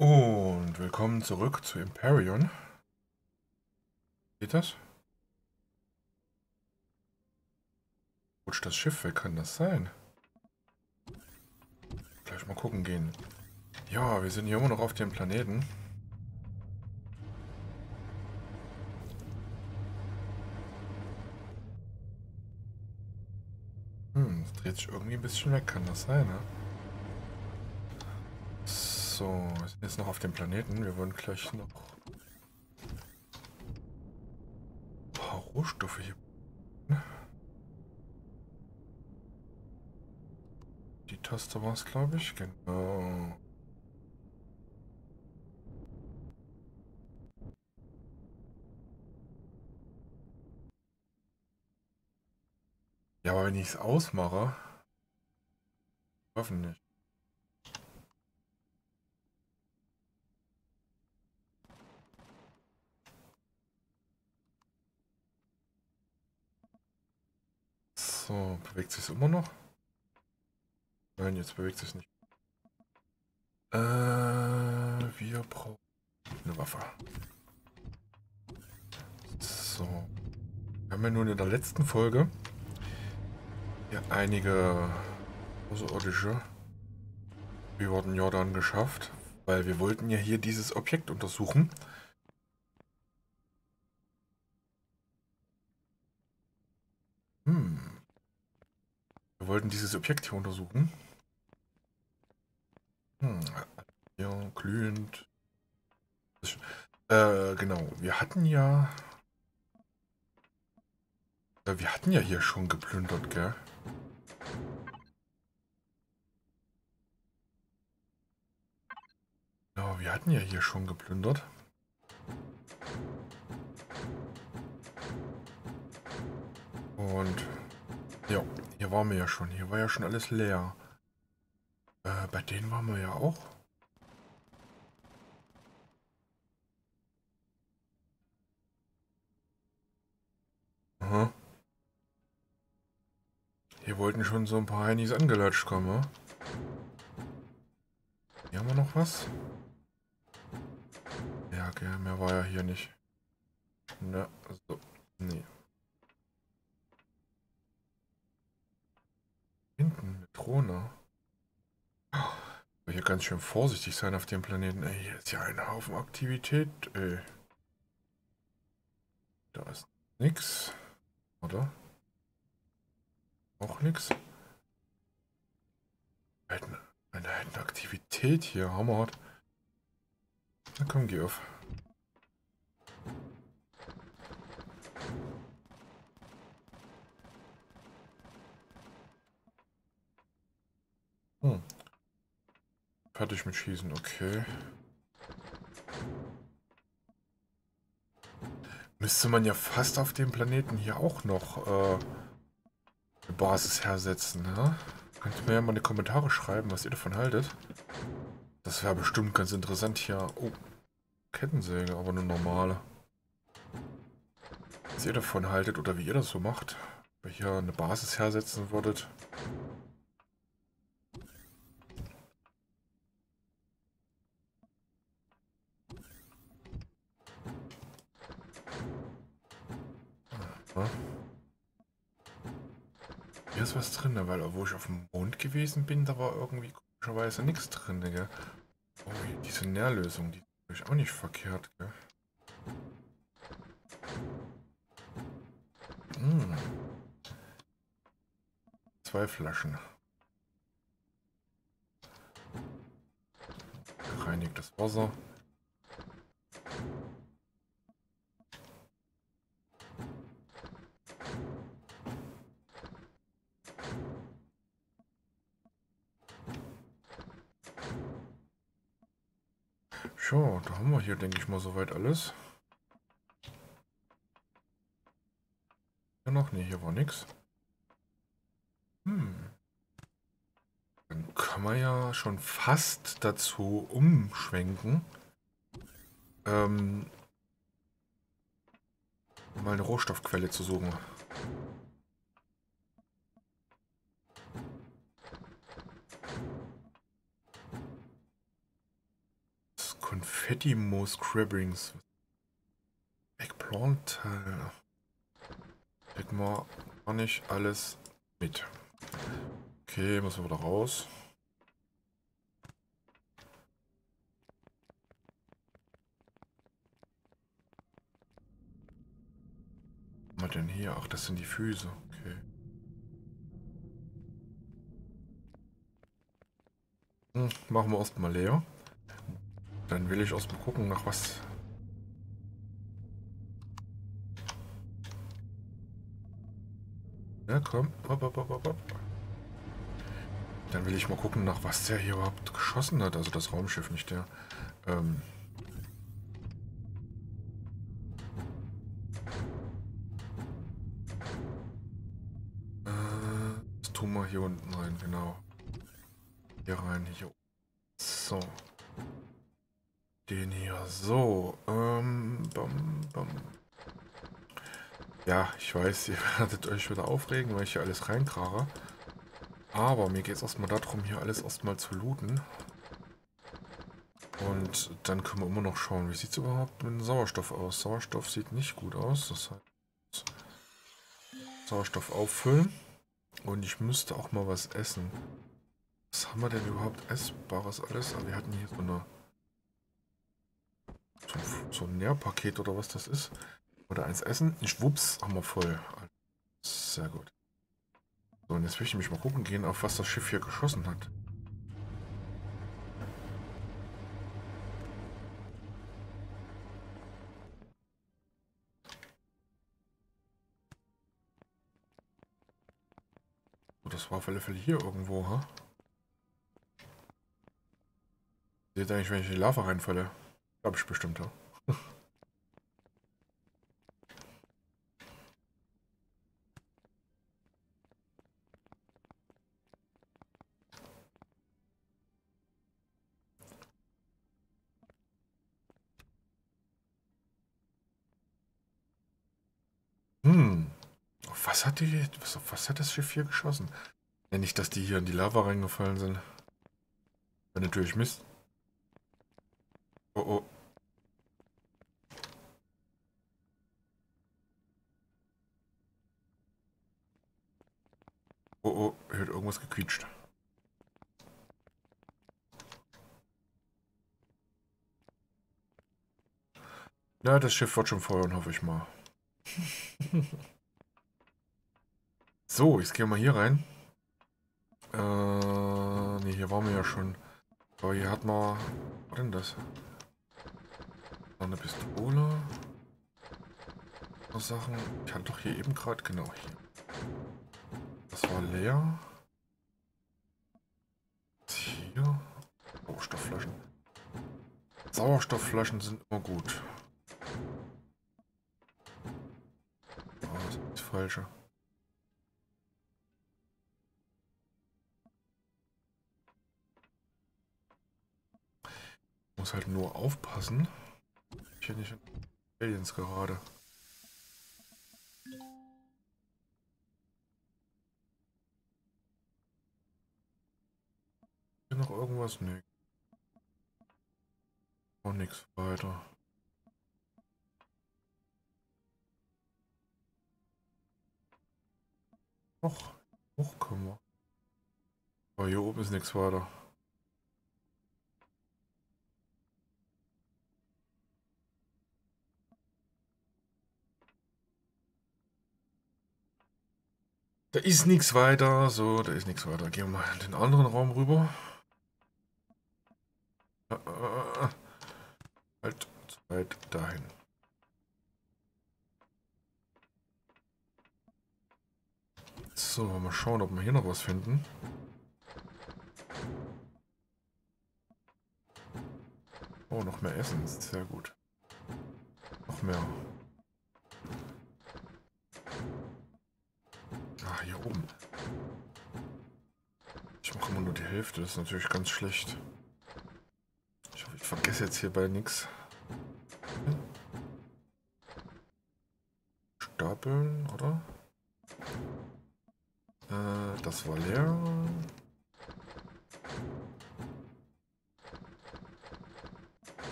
Und willkommen zurück zu Imperion. Geht das? Rutscht das Schiff weg? Kann das sein? Gleich mal gucken gehen. Ja, wir sind hier immer noch auf dem Planeten. Das dreht sich irgendwie ein bisschen weg. Kann das sein, ne? So, wir sind jetzt noch auf dem Planeten. Wir wollen gleich noch ein paar Rohstoffe hier. Die Taste war es, glaube ich. Genau. Ja, aber wenn ich es ausmache, hoffentlich. So, bewegt sich immer noch? Nein, jetzt bewegt sich nicht. Wir brauchen eine Waffe. So. Wir haben ja nun in der letzten Folge ja einige Außerirdische über den Jordan geschafft, weil wir wollten ja hier dieses Objekt untersuchen. Wir wollten dieses Objekt hier untersuchen. Ja, glühend. Genau. Wir hatten ja hier schon geplündert, gell? Ja, wir hatten ja hier schon geplündert. Und ja, hier waren wir ja schon. Hier war ja schon alles leer. Bei denen waren wir ja auch. Aha. Hier wollten schon so ein paar Heinis angelatscht kommen, ne? Hier haben wir noch was. Ja, okay, mehr war ja hier nicht. Na, also, nee. Hinten, eine Drohne. Hier ganz schön vorsichtig sein auf dem Planeten. Ey, hier ist ja ein Haufen Aktivität, ey. Da ist nix. Oder? Auch nix. Eine Aktivität hier, hammerhart. Na komm, geh auf. Hm. Fertig mit Schießen, okay. Müsste man ja fast auf dem Planeten hier auch noch eine Basis hersetzen, ne? Könnt ihr mir ja mal in die Kommentare schreiben, was ihr davon haltet. Das wäre bestimmt ganz interessant hier. Oh, Kettensäge, aber eine normale. Was ihr davon haltet oder wie ihr das so macht. Ob ihr hier eine Basis hersetzen würdet. Ja. Hier ist was drin, weil wo ich auf dem Mond gewesen bin, da war irgendwie komischerweise nichts drin, gell? Oh, diese Nährlösung, die ist auch nicht verkehrt, gell? Hm. 2 Flaschen. Gereinigtes Wasser. Ja, da haben wir hier, denke ich mal, soweit alles. Ja noch? Ne, hier war nichts. Dann kann man ja schon fast dazu umschwenken. Mal eine Rohstoffquelle zu suchen. Das Konfetti Moose Crabbings. Eggplant Teil. Kriegen wir gar nicht alles mit. Okay, müssen wir wieder raus. Was haben wir denn hier? Ach, das sind die Füße. Okay. Machen wir erstmal leer. Dann will ich erstmal gucken, nach was. Ja, komm. Hopp, hopp, hopp, hopp, hopp. Dann will ich mal gucken, nach was der hier überhaupt geschossen hat. Also das Raumschiff, nicht der. Das tun wir hier unten rein, genau. Hier rein, hier. So. Den hier. So. Bam, bam. Ja, ich weiß, ihr werdet euch wieder aufregen, weil ich hier alles reinkrage. Aber mir geht es erstmal darum, hier alles erstmal zu looten. Und dann können wir immer noch schauen, wie sieht es überhaupt mit dem Sauerstoff aus. Sauerstoff sieht nicht gut aus. Das heißt, Sauerstoff auffüllen. Und ich müsste auch mal was essen. Was haben wir denn überhaupt Essbares alles? Aber wir hatten hier so ein Nährpaket oder was das ist. Oder eins essen. Schwupps, haben wir voll. Sehr gut. So, und jetzt will ich nämlich mal gucken gehen, auf was das Schiff hier geschossen hat. So, das war auf alle Fälle hier irgendwo, ha? Seht ihr eigentlich, wenn ich in die Lava reinfalle? Glaube ich bestimmt, ja. Was hat das Schiff hier geschossen? Ja, nicht, dass die hier in die Lava reingefallen sind. Wäre natürlich Mist. Oh oh. Oh oh, hier hat irgendwas gequietscht. Na, das Schiff wird schon feuern, hoffe ich mal. So, jetzt gehen wir hier rein. Ne, hier waren wir ja schon. Aber hier hat man... Was denn das? Eine Pistole. Sachen. Ich hatte doch hier eben gerade... Genau, hier. Das war leer. Hier. Sauerstoffflaschen. Sauerstoffflaschen sind immer gut. Oh, das ist das Falsche. Muss halt nur aufpassen. Ich hier nicht in Aliens gerade. Hier noch irgendwas? Nee. Auch nichts weiter. Och, hoch können wir. Aber hier oben ist nichts weiter. Da ist nichts weiter. So, da ist nichts weiter. Gehen wir mal in den anderen Raum rüber. Halt, zu weit dahin. So, mal schauen, ob wir hier noch was finden. Oh, noch mehr Essen. Sehr gut. Noch mehr. Ah, hier oben. Ich mache immer nur die Hälfte. Das ist natürlich ganz schlecht. Ich hoffe, ich vergesse jetzt hierbei nichts. Stapeln, oder? Das war leer.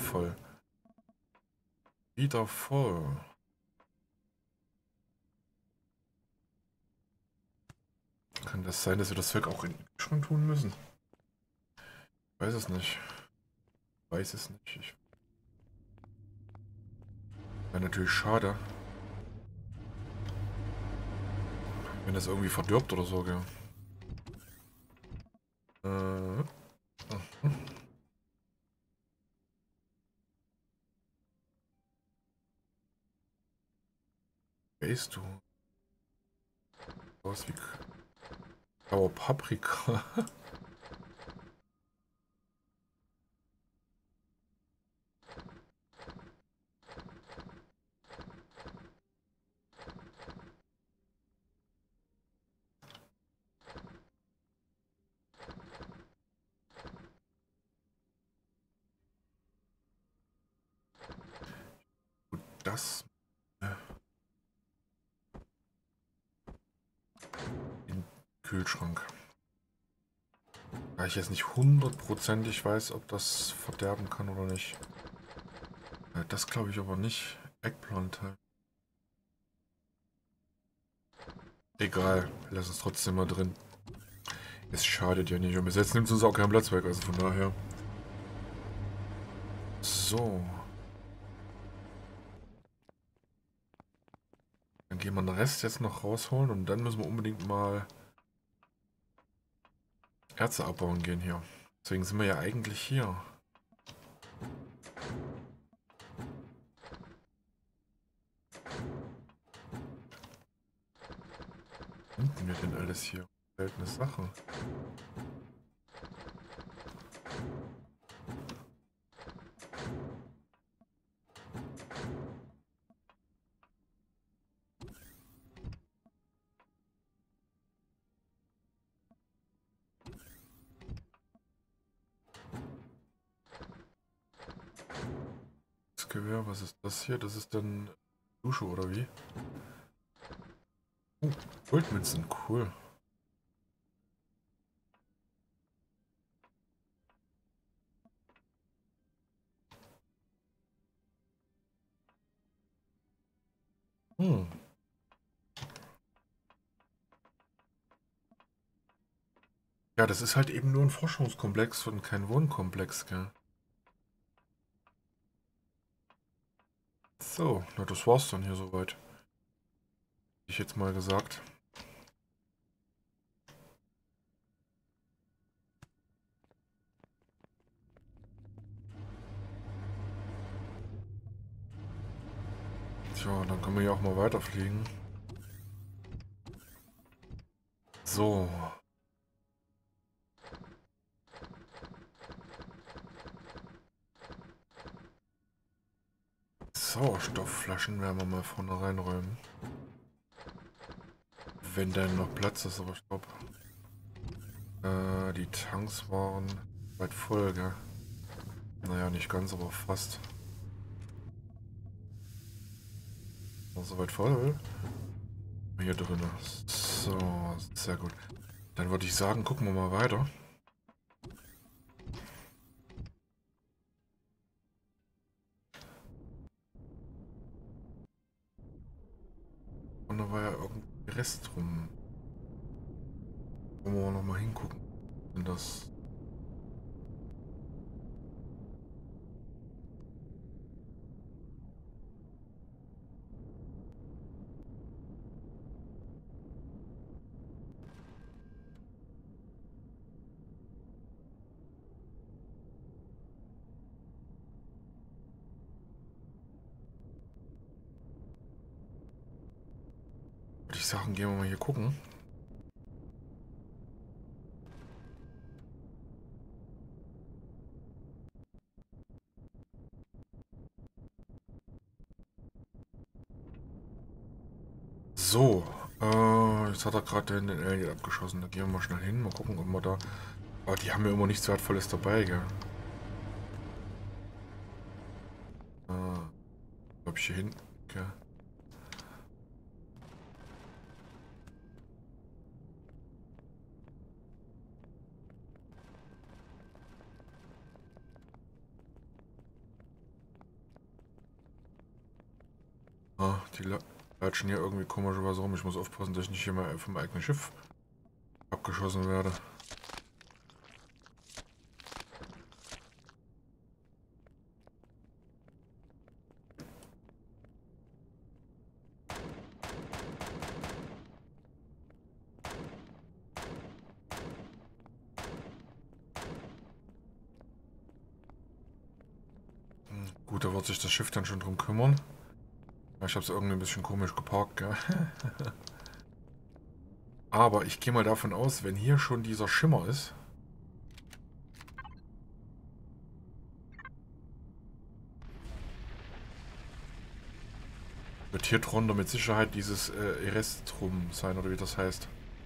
voll. Wieder voll. Kann das sein, dass wir das Zeug auch in den Kühlschrank tun müssen? Ich weiß es nicht. Weiß es nicht. Wäre natürlich schade. Wenn das irgendwie verdirbt oder so, gell. Wer ist du? Aus wie Sauer Paprika. Das im Kühlschrank. Da ich jetzt nicht hundertprozentig weiß, ob das verderben kann oder nicht. Das glaube ich aber nicht. Eggplant halt. Egal, wir lassen es trotzdem mal drin. Es schadet ja nicht. Und bis jetzt nimmt es uns auch keinen Platz weg, also von daher. So. Dann gehen wir den Rest jetzt noch rausholen und dann müssen wir unbedingt mal Erze abbauen gehen hier. Deswegen sind wir ja eigentlich hier. Was finden wir denn alles hier? Seltene Sachen. Das Gewehr, was ist das hier? Das ist dann Dusche oder wie? Goldmünzen, cool. Hm. Ja, das ist halt eben nur ein Forschungskomplex und kein Wohnkomplex, gell? So, na das war's dann hier soweit. Hätte ich jetzt mal gesagt. Tja, dann können wir ja auch mal weiterfliegen. So. Sauerstoffflaschen werden wir mal vorne reinräumen. Wenn dann noch Platz ist, aber ich glaube, die Tanks waren weit voll, gell? Naja, nicht ganz, aber fast. Soweit voll. Hier drin. So, sehr gut. Dann würde ich sagen, gucken wir mal weiter. Und da war ja irgendwie Rest rum. Wollen wir noch mal hingucken. Und das. Würde ich sagen, gehen wir mal hier gucken. So, jetzt hat er gerade den Alien abgeschossen. Da gehen wir mal schnell hin. Mal gucken, ob wir da. Aber die haben ja immer nichts Wertvolles dabei, gell? Ob ich hier hin. Okay. Ah, die latschen hier irgendwie komischerweise rum. Ich muss aufpassen, dass ich nicht hier mal vom eigenen Schiff abgeschossen werde. Gut, da wird sich das Schiff dann schon drum kümmern. Ich habe es irgendwie ein bisschen komisch geparkt, gell? Aber ich gehe mal davon aus, wenn hier schon dieser Schimmer ist, wird hier drunter mit Sicherheit dieses Erestrum sein, oder wie das heißt.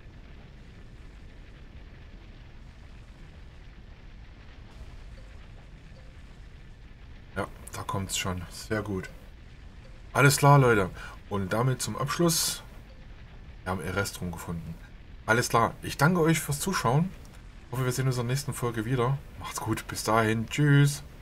Ja, da kommt es schon. Sehr gut. Alles klar, Leute. Und damit zum Abschluss. Wir haben Erestrum gefunden. Alles klar. Ich danke euch fürs Zuschauen. Ich hoffe, wir sehen uns in der nächsten Folge wieder. Macht's gut. Bis dahin. Tschüss.